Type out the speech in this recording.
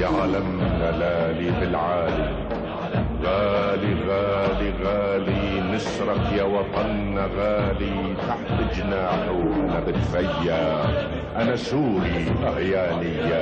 يا علمنا لالي بالعالي، غالي غالي غالي نسرك يا وطننا غالي، تحت جناحه انا بتفيا، انا سوري اهياني.